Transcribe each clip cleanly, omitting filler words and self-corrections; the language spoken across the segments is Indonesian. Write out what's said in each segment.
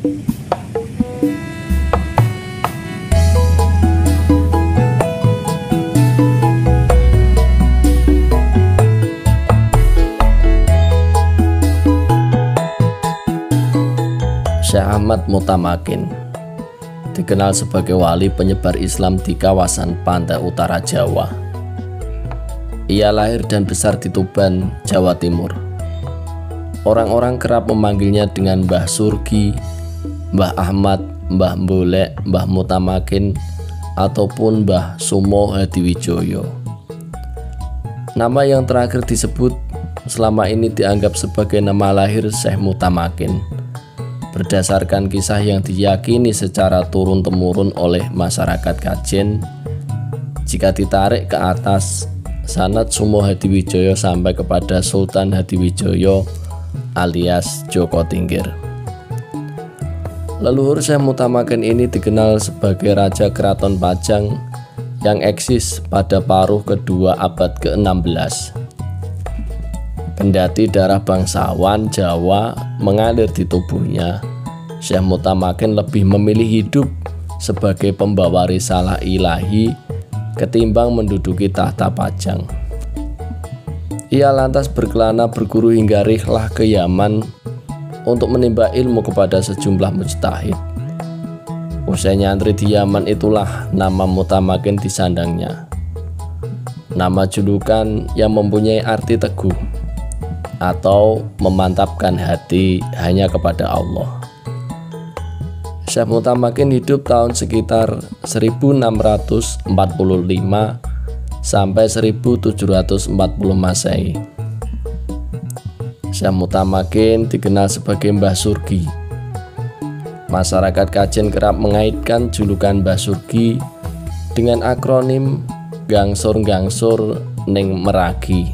Syekh Ahmad Mutamakin dikenal sebagai wali penyebar Islam di kawasan pantai utara Jawa. Ia lahir dan besar di Tuban, Jawa Timur. Orang-orang kerap memanggilnya dengan Mbah Surgi, Mbah Ahmad, Mbah Bolek, Mbah Mutamakin, ataupun Mbah Sumo Hadiwijoyo. Nama yang terakhir disebut selama ini dianggap sebagai nama lahir Syekh Mutamakin, berdasarkan kisah yang diyakini secara turun-temurun oleh masyarakat Kajen. Jika ditarik ke atas, sanad Sumo Hadiwijoyo sampai kepada Sultan Hadiwijoyo alias Joko Tingkir. Leluhur Syekh Mutamakin ini dikenal sebagai Raja Keraton Pajang yang eksis pada paruh kedua abad ke-16. Kendati darah bangsawan Jawa mengalir di tubuhnya, Syekh Mutamakin lebih memilih hidup sebagai pembawa risalah ilahi ketimbang menduduki tahta Pajang. Ia lantas berkelana berguru hingga rihlah ke Yaman untuk menimba ilmu kepada sejumlah mujtahid. Usai nyantri di Yaman itulah nama Mutamakin disandangnya. Nama julukan yang mempunyai arti teguh atau memantapkan hati hanya kepada Allah. Syekh Mutamakin hidup tahun sekitar 1645 sampai 1740 Masehi. Syekh Mutamakin dikenal sebagai Mbah Surgi. Masyarakat Kajen kerap mengaitkan julukan Mbah Surgi dengan akronim Gangsur-gangsur ning meragi.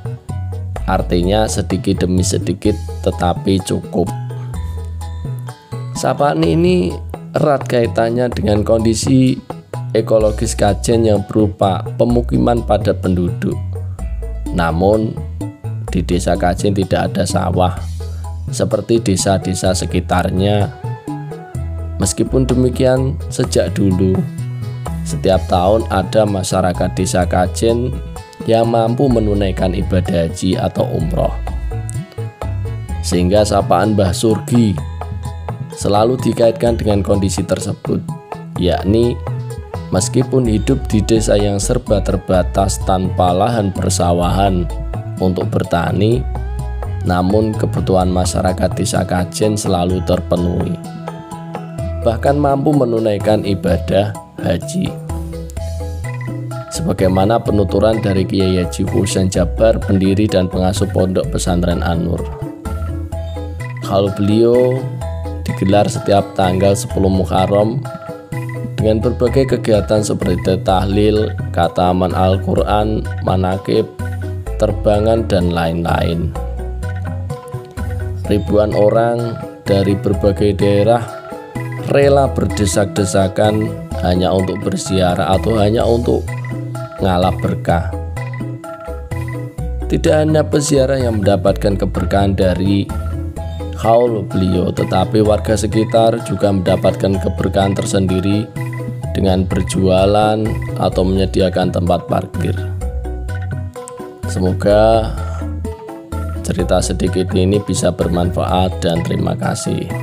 Artinya sedikit demi sedikit tetapi cukup. Sapaan ini erat kaitannya dengan kondisi ekologis Kajen yang berupa pemukiman padat penduduk. Namun di desa Kajen tidak ada sawah seperti desa-desa sekitarnya. Meskipun demikian, sejak dulu setiap tahun ada masyarakat desa Kajen yang mampu menunaikan ibadah haji atau umroh, sehingga sapaan Mbah Surgi selalu dikaitkan dengan kondisi tersebut, yakni meskipun hidup di desa yang serba terbatas tanpa lahan persawahan untuk bertani, namun kebutuhan masyarakat desa Kajen selalu terpenuhi, bahkan mampu menunaikan ibadah haji. Sebagaimana penuturan dari Kiai Haji Husain Jabar, pendiri dan pengasuh Pondok Pesantren An-Nur. Haul beliau digelar setiap tanggal 10 Muharram dengan berbagai kegiatan seperti tahlil, khataman Al-Quran, manakib, terbangan, dan lain-lain. Ribuan orang dari berbagai daerah rela berdesak-desakan hanya untuk berziarah atau hanya untuk ngalap berkah. Tidak hanya peziarah yang mendapatkan keberkahan dari haul beliau, tetapi warga sekitar juga mendapatkan keberkahan tersendiri dengan berjualan atau menyediakan tempat parkir. Semoga cerita sedikit ini bisa bermanfaat dan terima kasih.